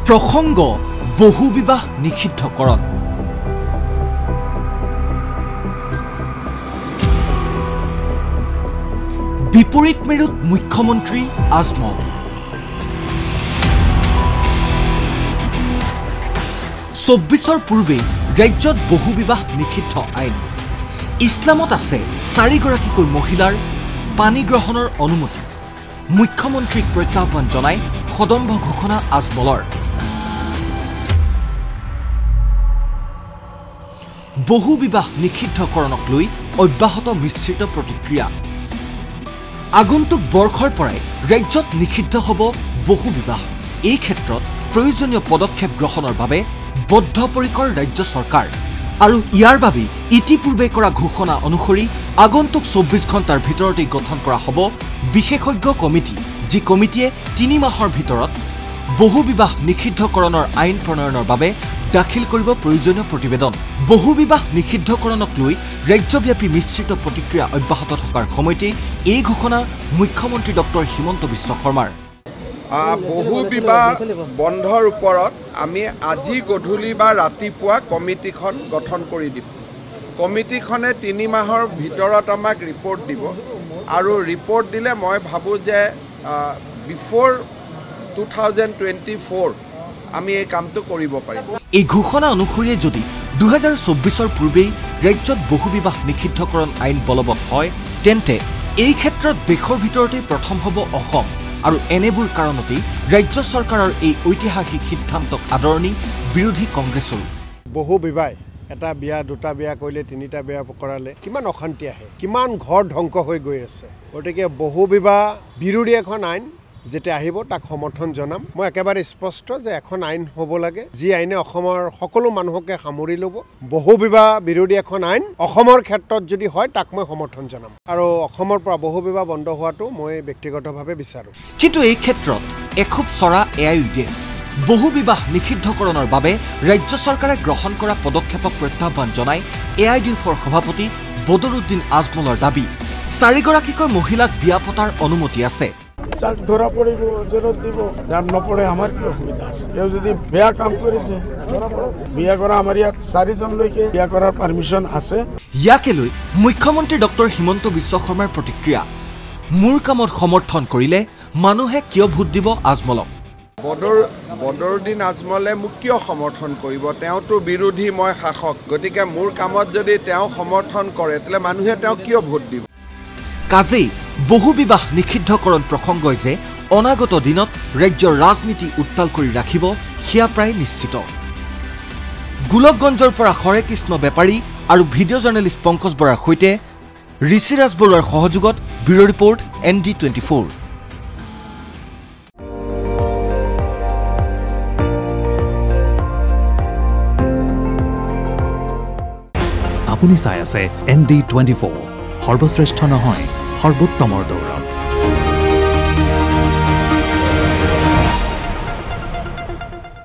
প্ৰসংগ বহু বিবাহ নিষিদ্ধকৰণ। বিপৰীত মেৰুত মুখ্যমন্ত্ৰী আজমল। চৌব্বিছৰ পূৰ্বে ৰাজ্যত বহু বিবাহ নিষিদ্ধ আইন। ইছলামত আছে 4গৰাকীকৈ মহিলাৰ পানী গ্ৰহণৰ অনুমতি। মুখ্যমন্ত্ৰীক প্ৰত্যাহ্বান জনাই সদম্ভ ঘোষণা আজমলৰ। বহু বিবাহ নিষিদ্ধকৰণক লৈ অব্যাহত মিশ্ৰিত প্ৰতিক্ৰিয়া। আগন্তুক বৰ্ষৰ পৰাই ৰাজ্যত নিষিদ্ধ হ'ব বহু বিবাহ। এই ক্ষেত্ৰত প্ৰয়োজনীয় পদক্ষেপ গ্ৰহণৰ বাবে বদ্ধপৰিকৰ ৰাজ্য চৰকাৰ। আৰু ইয়াৰ বাবে ইতিপূৰ্বে কৰা ঘোষণা অনুসৰি আগন্তুক 24 ঘণ্টাৰ ভিতৰতেই গঠন কৰা হ'ব বিশেষজ্ঞ কমিটি, যি কমিটিয়ে 3 মাহৰ ভিতৰত বহু বিবাহ নিষিদ্ধকৰণৰ আইন প্ৰণয়নৰ বাবে দাখিল কৰিব প্ৰয়োজনীয় প্ৰতিবেদন। বহু বিবাহ নিষিদ্ধকৰণক লৈ ৰাজ্যব্যাপী মিশ্ৰিত প্ৰতিক্ৰিয়া অব্যাহত থকাৰ সময়তেই এই ঘোষণা মুখ্যমন্ত্ৰী ডক্টৰ হিমন্ত বিশ্ব শৰ্মাৰ। বহু বিবাহ বন্ধৰ ওপৰত আমি আজি গধূলি বা ৰাতিপুৱা কমিটিখন গঠন কৰি দিম। কমিটিখনে 3 মাহৰ ভিতৰত আমাক ৰিপৰ্ট দিব আৰু ৰিপৰ্ট দিলে মই ভাবোঁ যে বিফৰ 2024 আমি এই কামটো কৰিব পাৰিম। এই ঘোষণা অনুসৰিয়ে যদি 2024 পূৰ্বেই ৰাজ্যত বহু বিবাহ নিষিদ্ধকৰণ আইন বলবৎ হয়, তেন্তে এই ক্ষেত্ৰত দেশৰ ভিতৰতে প্ৰথম হ'ব অসম। আৰু এনেবোৰ কাৰণতেই ৰাজ্য চৰকাৰৰ এই ঐতিহাসিক সিদ্ধান্তক আদৰণি বিৰোধী কংগ্ৰেছৰো। বহু বিবাহ এটা বিয়া, 2টা বিয়া কৰিলে 3টা বিয়া কৰালে কিমান অশান্তি আহে, কিমান ঘৰ ধ্বংস হৈ গৈ আছে। গতিকে বহু বিবাহ বিৰোধী এখন আইন যেতিয়া আহিব তাক সমৰ্থন জনাম। মই একেবাৰে স্পষ্ট যে এখন আইন হ'ব লাগে, যি আইনে অসমৰ সকলো মানুহকে সামৰি ল'ব। বহু বিবাহ বিৰোধী এখন আইন অসমৰ ক্ষেত্ৰত যদি হয় তাক মই সমৰ্থন জনাম আৰু অসমৰ পৰা বহু বিবাহ বন্ধ হোৱাটো মই ব্যক্তিগতভাৱে বিচাৰোঁ। কিন্তু এই ক্ষেত্ৰত এখুব চৰা AIUDF। বহু বিবাহ নিষিদ্ধকৰণৰ বাবে ৰাজ্য চৰকাৰে গ্ৰহণ কৰা পদক্ষেপক প্ৰত্যাহ্বান জনাই AIUDFৰ সভাপতি বদৰুদ্দিন আজমলৰ দাবী, 4গৰাকীকৈ মহিলাক বিয়া পতাৰ অনুমতি আছে। ধরা পড়িব, জেলত দিব, যার নপড়ে আমার কি অসুবিধা আছে? কেউ যদি বেয়া কাম করেছে বিয়া করা, আমার ইয়াত 4জন লৈকে বিয়া করার পারমিশন আছে। ইয়াকে লৈ মুখ্যমন্ত্ৰী ডক্টৰ হিমন্ত বিশ্ব শৰ্মাৰ প্ৰতিক্ৰিয়া, মোৰ কামত সমৰ্থন কৰিলে মানুহে কিয় ভোট দিব আজমলক? বদৰুদ্দিন আজমলে মোক কিয় সমৰ্থন কৰিব? তেওঁতো বিৰোধী, মই শাসক। গতিকে মোৰ কামত যদি তেওঁ সমৰ্থন কৰে তেতিয়াহ'লে মানুহে তেওঁক কিয় ভোট দিব? কাজেই বহু বিবাহ নিষিদ্ধকৰণ প্ৰসংগই যে অনাগত দিনত ৰাজ্যৰ ৰাজনীতি উত্তাল কৰি ৰাখিব সেয়া প্ৰায় নিশ্চিত। গোলকগঞ্জৰ পৰা হৰে কৃষ্ণ বেপাৰী আৰু ভিডিঅ' জাৰ্নেলিষ্ট পংকজ বৰাৰ সৈতে ঋষিৰাজ বৰুৱাৰ সহযোগত ব্যুৰ' ৰিপৰ্ট ND24। আপুনি চাই আছে ND24, সৰ্বশ্ৰেষ্ঠ নহয় সৰ্বোত্তমৰ দৌৰত।